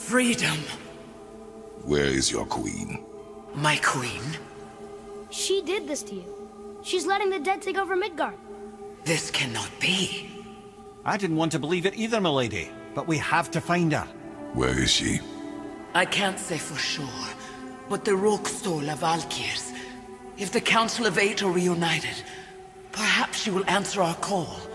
Freedom. Where is your queen? My queen? She did this to you. She's letting the dead take over Midgard. This cannot be. I didn't want to believe it either, milady, but we have to find her. Where is she? I can't say for sure, but the Rokstol of Valkyrs. If the Council of Eight are reunited, perhaps she will answer our call.